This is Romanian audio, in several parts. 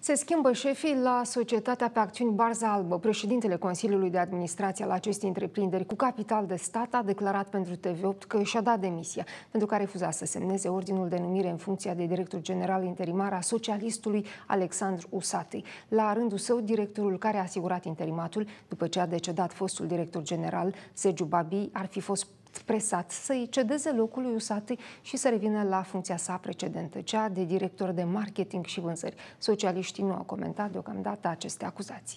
Se schimbă șefii la societatea pe acțiuni Barză Albă. Președintele Consiliului de Administrație al acestei întreprinderi cu capital de stat a declarat pentru TV8 că și-a dat demisia, pentru că a refuzat să semneze ordinul de numire în funcția de director general interimar a socialistului Alexandru Usatăi. La rândul său, directorul care a asigurat interimatul, după ce a decedat fostul director general, Sergiu Babii, ar fi fost presat să-i cedeze locul lui Usatăi și să revină la funcția sa precedentă, cea de director de marketing și vânzări. Socialiștii nu au comentat deocamdată aceste acuzații.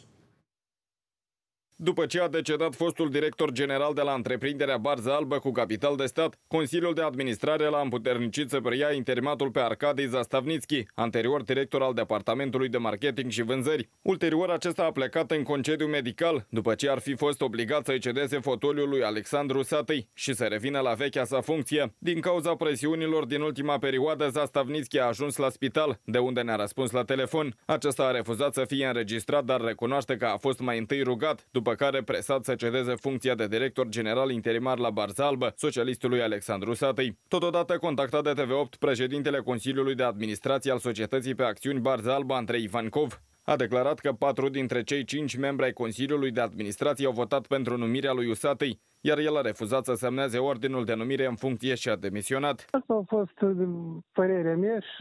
După ce a decedat fostul director general de la întreprinderea Barză Albă cu capital de stat, Consiliul de Administrare l-a împuternicit să preia interimatul pe Arkadii Zastavnitski, anterior director al Departamentului de Marketing și Vânzări. Ulterior, acesta a plecat în concediu medical, după ce ar fi fost obligat să-i cedeze fotoliul lui Alexandru Usatăi și să revină la vechea sa funcție. Din cauza presiunilor din ultima perioadă, Zastavnitski a ajuns la spital, de unde ne-a răspuns la telefon. Acesta a refuzat să fie înregistrat, dar recunoaște că a fost mai întâi rugat, după care presat să cedeze funcția de director general interimar la Barză Albă, socialistului Alexandru Usatăi. Totodată, contactat de TV8, președintele Consiliului de Administrație al Societății pe Acțiuni Barză Albă, Andrei Ivancov, a declarat că 4 dintre cei 5 membri ai Consiliului de Administrație au votat pentru numirea lui Usatăi, iar el a refuzat să semneze ordinul de numire în funcție și a demisionat. Asta a fost părerea mea și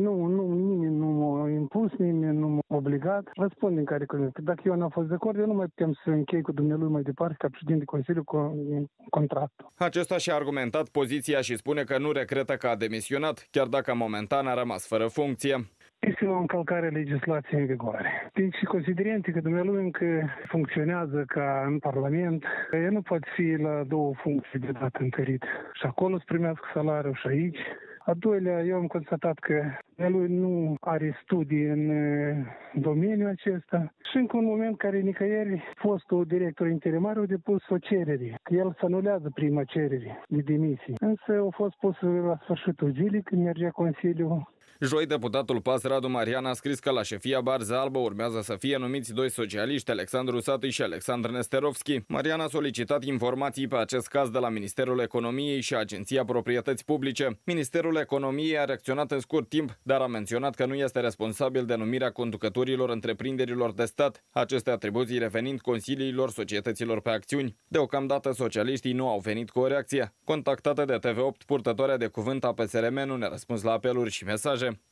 nimeni nu m-a impus, nimeni nu m-a obligat. Vă spun din care că dacă eu n-am fost de acord, eu nu mai putem să închei cu dumnealui mai departe ca președinte Consiliului cu contractul. Acesta și-a argumentat poziția și spune că nu regretă că a demisionat, chiar dacă momentan a rămas fără funcție. Este o încălcare a legislației în vigoare. Deci, considerente că dumnealui încă funcționează ca în Parlament, el nu poate fi la două funcții de dată întărit. Și acolo să primească salariul și aici. A doilea, eu am constatat că el nu are studii în domeniul acesta și încă un moment care nicăieri fostul director interimar a depus o cerere. El să anulează prima cerere de demisie. Însă a fost pusă la sfârșitul zilei când mergea Consiliul. Joi, deputatul PAS Radu Marian a scris că la șefia Barză Albă urmează să fie numiți 2 socialiști, Alexandru Usatăi și Alexandru Nesterovski. Marian a solicitat informații pe acest caz de la Ministerul Economiei și Agenția Proprietăți Publice. Ministerul Economiei a reacționat în scurt timp, dar a menționat că nu este responsabil de numirea conducătorilor întreprinderilor de stat, aceste atribuții revenind consiliilor societăților pe acțiuni. Deocamdată, socialiștii nu au venit cu o reacție. Contactată de TV8, purtătoarea de cuvânt a PSRM nu ne-a răspuns la apeluri și mesaje.